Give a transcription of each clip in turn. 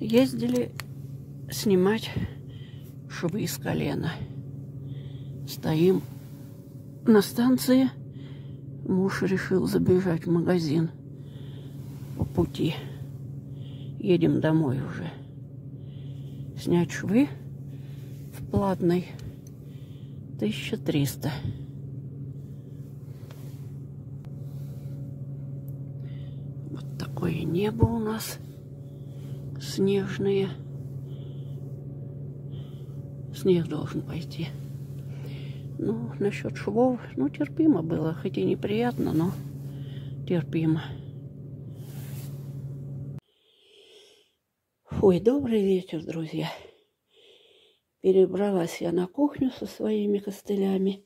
Ездили снимать швы с колена. Стоим на станции. Муж решил забежать в магазин по пути. Едем домой уже. Снять швы в платной 1300. Вот такое небо у нас снежное. Снег должен пойти. Ну, насчет швов, ну, терпимо было. Хоть и неприятно, но терпимо. Ой, добрый вечер, друзья. Перебралась я на кухню со своими костылями.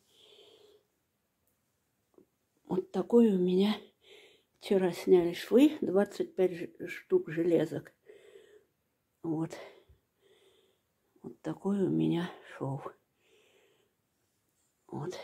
Вот такой у меня. Вчера сняли швы, 25 штук железок. Вот. Вот такой у меня шов. Вот.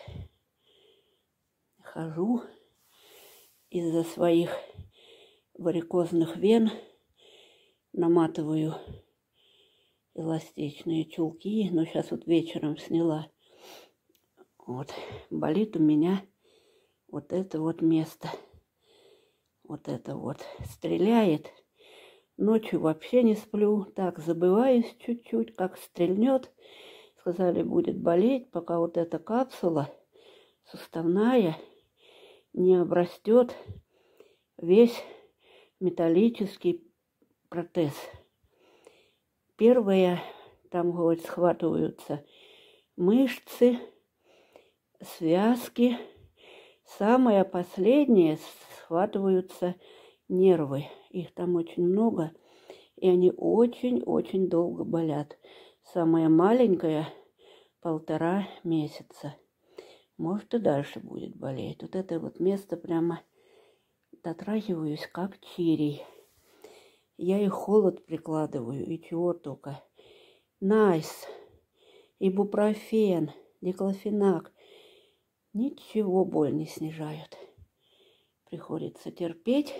Хожу из-за своих варикозных вен, наматываю эластичные чулки, но сейчас вот вечером сняла. Вот. Болит у меня вот это вот место. Вот это вот. Стреляет. Ночью вообще не сплю. Так, забываюсь чуть-чуть, как стрельнет. Сказали, будет болеть, пока вот эта капсула суставная не обрастет весь металлический протез. Первое, там, говорит, схватываются мышцы, связки. Самое последнее схватываются нервы. Их там очень много, и они очень-очень долго болят. Самая маленькая 1,5 месяца. Может, и дальше будет болеть. Вот это вот место прямо дотрагиваюсь, как чирий. Я и холод прикладываю, и чего только. Найс, ибупрофен, диклофенак. Ничего боль не снижают. Приходится терпеть.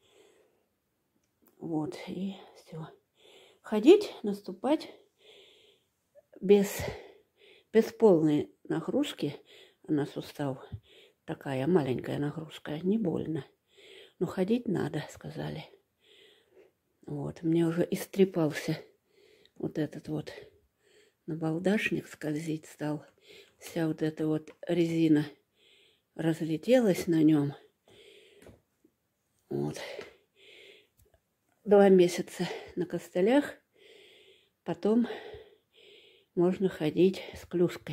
Вот, и все. Ходить, наступать без полной нагрузки на сустав. Такая маленькая нагрузка, не больно. Но ходить надо, сказали. Вот, мне уже истрепался вот этот вот набалдашник, скользить стал. Вся вот эта вот резина разлетелась на нем. Вот. 2 месяца на костылях, потом можно ходить с клюшкой.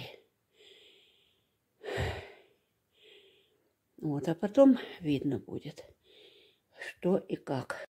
Вот, а потом видно будет, что и как.